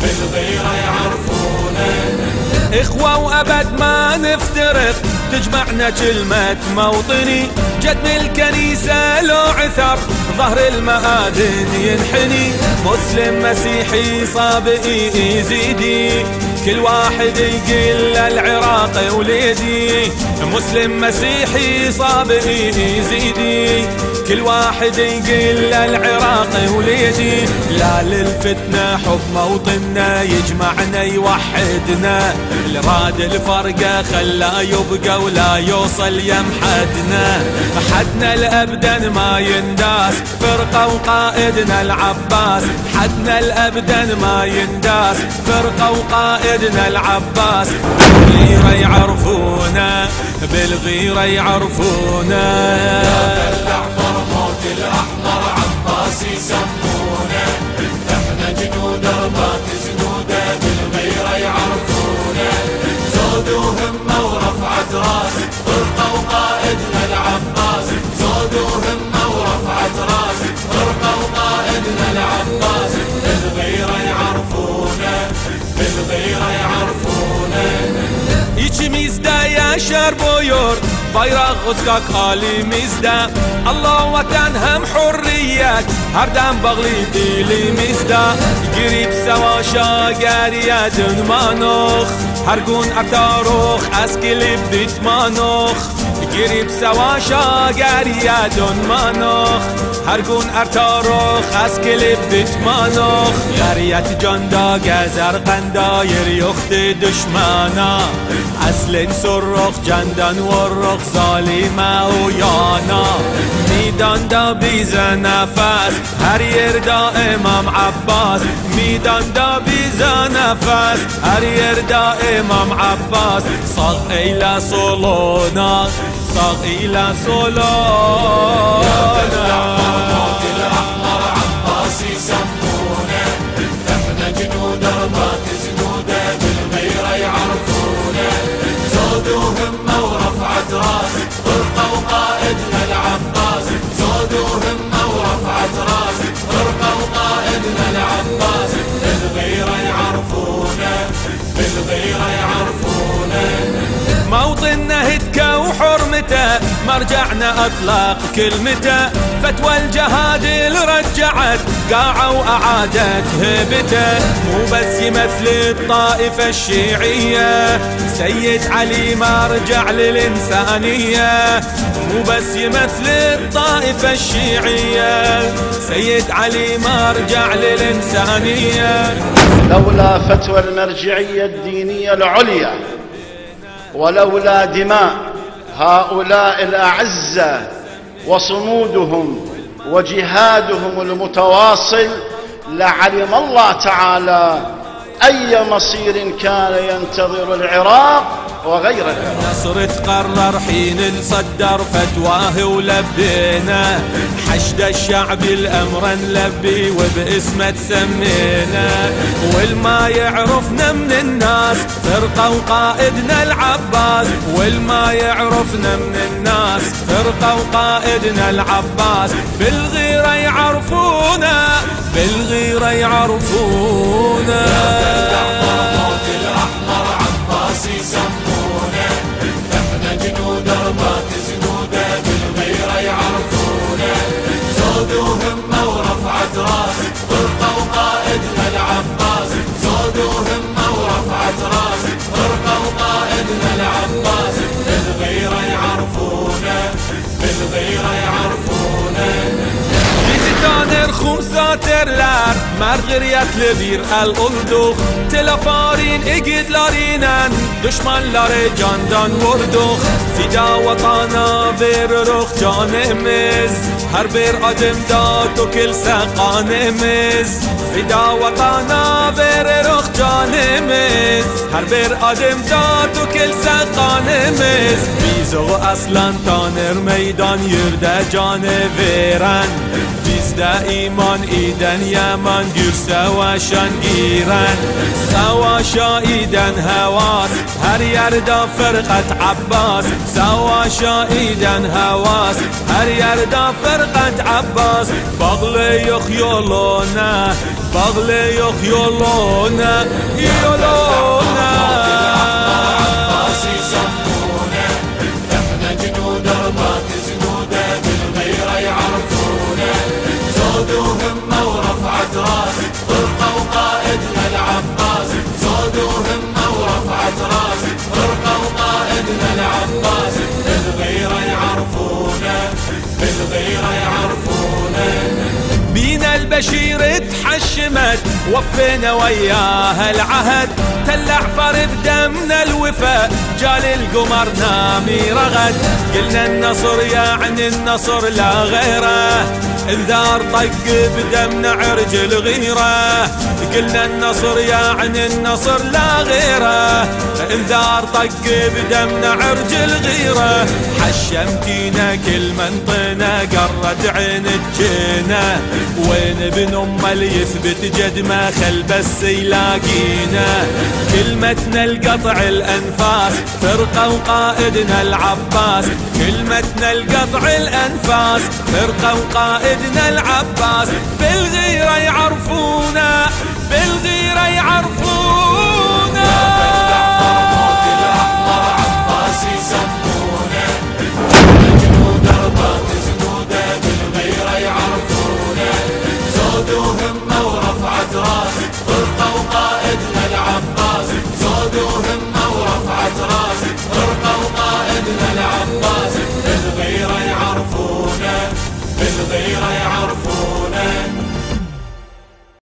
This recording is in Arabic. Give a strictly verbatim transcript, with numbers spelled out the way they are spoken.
بالغيرة يعرفونا. إخوة وأبد ما نفترق، تجمعنا كلمة موطني، جد من الكنيسة لو عثر ظهر المآذن ينحني. مسلم مسيحي صابئي يزيدي، كل واحد يقول العراق وليدي. مسلم مسيحي صابئي يزيدي، كل واحد يقول العراق وليدي. لا للفتنة حب موطننا يجمعنا يوحدنا، اللي راد الفرقة خلا يبقى ولا يوصل يمحدنا. حدنا الأبدا ما ينداس، فرقة وقائدنا العباس. حدنا الأبدا ما ينداس، فرقة وقائدنا العباس. بالغيرة يعرفونا، بالغيرة يعرفونا. الأحمر عباس يسمونا، احنا جنود رباط جنوده بالغيرة يعرفونا. زود وهمة ورفعة راس، فرقة وقائدنا العباس. زود وهمة ورفعة راس، فرقة وقائدنا العباس. بالغيرة يعرفونا، بالغيرة يعرفونا. يجي ميزدا يا شربويور، بايراغ غزقاك آلي ميزدا. الله وطن هم حريات، هردم بغلي ديلي ميزدا. قريب سوا شاقاريات مانوخ، هرقون ارتاروخ اسكلي بيت مانوخ. قريب سوا شاقاريات مانوخ، هرقون ارتاروخ اسكلي بيت مانوخ. غريات جاندا قزر قنداير يخت دشمانا، اصل سرخ جندن ورخ ظالمه ويانا. میدان دا بیز نفس، هر یر دا امام عباس. میدان دا بیز نفس، هر یر دا امام عباس. صاغ ایلا صولونا، صاغ ایلا صولونا. الأحمر عباس يسمونا، احنا جنود رباط جنوده بالغيرة يعرفونا. زود وهمة ورفعة راس، فرقة وقائدنا العباس. زود وهمة ورفعة راس، فرقة وقائدنا العباس. بالغيرة يعرفونا، بالغيرة يعرفونا. موطننا هتكه وحرمته، مرجعنا اطلق كلمته. فتوى الجهاد اللي رجعت قاعة واعادت هيبته. مو بس يمثل الطائفة الشيعية، سيد علي مرجع للإنسانية. مو بس يمثل الطائفة الشيعية، سيد علي مرجع للإنسانية. لولا فتوى المرجعية الدينية العليا، ولولا دماء هؤلاء الأعزة وصمودهم وجهادهم المتواصل، لعلم الله تعالى أي مصير كان ينتظر العراق وغير العراق. نصر تقرر حين نصدر فتواه ولبينا، حشد الشعب الأمر نلبي وباسمه تسمينا. والما يعرفنا من الناس فرقة وقائدنا العباس. والما يعرفنا من الناس فرقة وقائدنا العباس. بالغيرة يعرفونا، بالغيرة يعرفونا. الأحمر عباس يسمونا، احنا جنود رباط جنوده بالغيرة يعرفونا. زود وهمة ورفعة راس، فرقة وقائدنا العباس. زود وهمة ورفعة راس، فرقة وقائدنا العباس. بالغيرة يعرفونا، بالغيرة يعرفونا. تانر خمساتر لار مرغريات لبير الأردوخ. تلفارين اجد لارينن دشمن لار جاندان وردوخ. فدا وطانا بير روخ جانمز، هر بير آدم داد و كل سقانمز. فدا وطانا بير روخ جانمز، هر آدم داد و کل سقانمز بیزو اصلا تانر میدان یرده جان ویرن بیزده ایمان ایدن یمان گیر سواشان گیرن سواشا ایدن هواس هر یردا فرقت عباس سواشا ایدن هواس هر یردا فرقت عباس باغل یخیولونه باغل یخیولونه یولونه البشير تحشمت وفينا وياها العهد تلع فرد دمنا الوفاء جال القمر نامي رغد قلنا النصر يعني النصر لا غيره انذار طق بدمنا عرج الغيره قلنا النصر يعني النصر لا غيره انذار طق بدمنا عرج الغيره حشمتينا كل منطقنا قرد عين الجنة وين ابن ام اللي يثبت جد ما خل بس يلاقينا كلمتنا القطع الانفاس فرقه وقائدنا العباس كلمتنا القطع الانفاس فرقه وقائدنا العباس بالغيره يعرفونا بالغيره يعرفونا